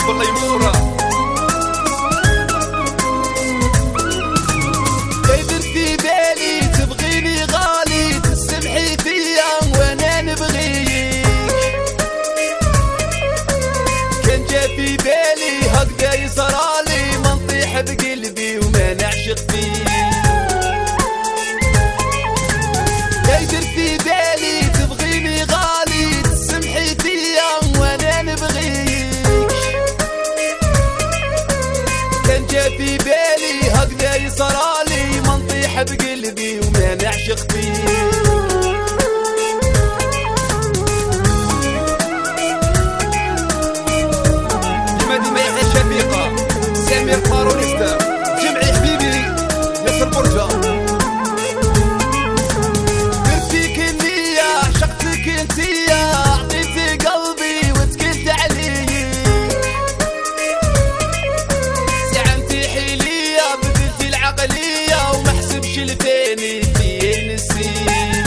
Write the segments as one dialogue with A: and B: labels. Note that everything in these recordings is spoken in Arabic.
A: الله ينصرها.
B: كيدر في بالي تبغيني غالي تسمحي فيا وانا نبغيك، كان جا في بالي هكذا يصرالي ما نطيح بقلبي وما نعشق فيك. كيدر في بالي تبغيني غالي تسمحي فيا وانا نبغيك، كان جا في بالي هكذا يصرالي ما نطيح بقلبي وما نعشق فيك.
A: ديما يحيى شفيقة سمير بارونيستا جمعي حبيبي ياسر برجة.
B: درت فيك النية عشقتك انتيا عطيتي قلبي وتكلت عليك، زعمتي حيلية بدلتي العقلية وما حسبش الثاني في نسيت.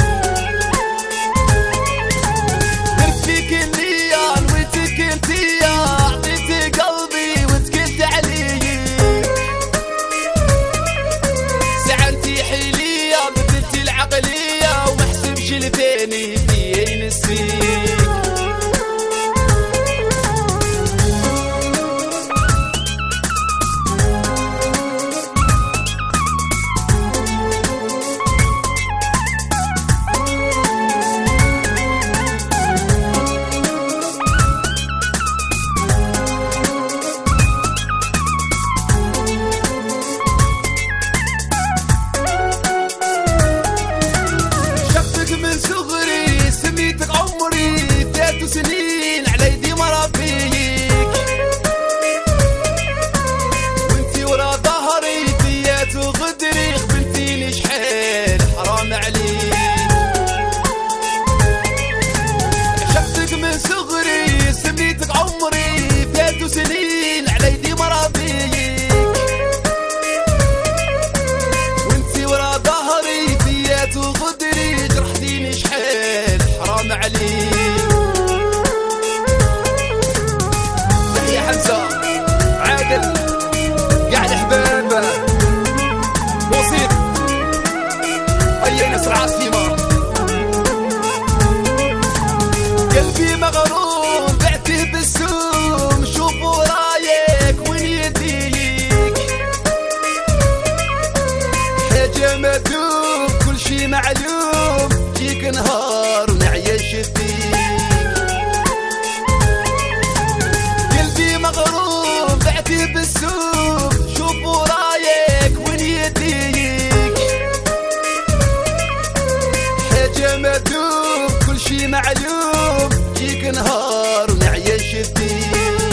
B: درت فيك النية نويتك انتيا عطيتي قلبي وتكلت عليك، زعمتي حيلية بدلتي العقلية وما حسبش الثاني في نسيت. من صغري سميتك عمري 3 سنين على يدي مربيك، وانتي ورا ظهري فيات وغدري خبلتيني شحال حرام عليك. عشقتك من صغري سميتك عمري 3 سنين على يدي مربيك، وانتي ورا ظهري فيات وغدري جرحتيني شحال حرام عليك.
A: تحية حمزة عادل قاع الحباب وسيط أي نصر عاصمة.
B: قلبي مغروم بعته بالسوم شوفوا رايك وين يديك، حاجة مدوب كل شي معلوم جيك نهار ونعيش فيك. قلبي مغروم بعته بالسوم شوفوا رايك وين يديك، حاجة مدوب كل شي معلوم جيك نهار ونعيش فيك.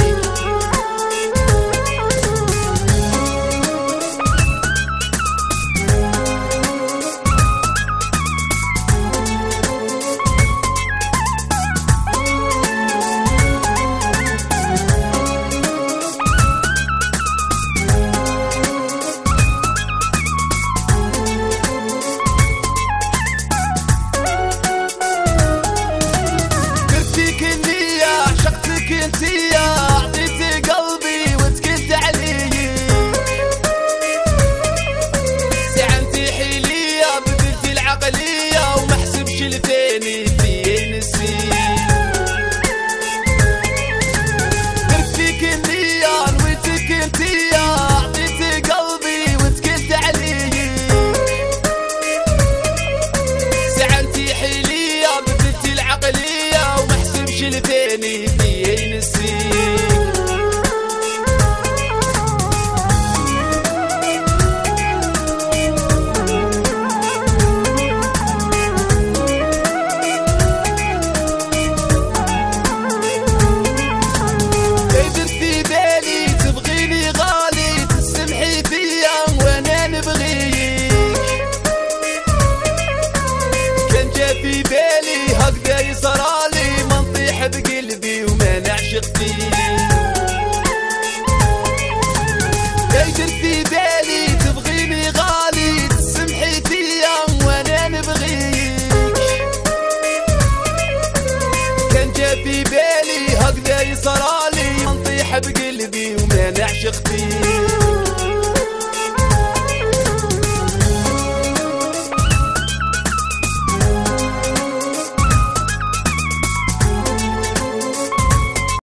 B: درت فيك النية عشقتك انتيا عطيتي قلبي وتكلت عليك، زعمتي حيلية بدلتي العقلية وما حسبش الثاني في نسيت. درت فيك النية نويتك انتيا عطيتي قلبي وتكلت عليك، زعمتي حيلية بدلتي العقلية وما حسبش الثاني في نسيت. كيدر في بالي تبغيني غالي تسمحي فيا وانا نبغيك، كان جا في بالي هكذا يصرالي ما نطيح بقلبي وما نعشق فيك. كيدر في بالي تبغيني غالي تسمحي فيا وانا نبغيك، كان جا في بالي هكذا يصرالي ما نطيح نطيح بقلبي وما نعشق فيه.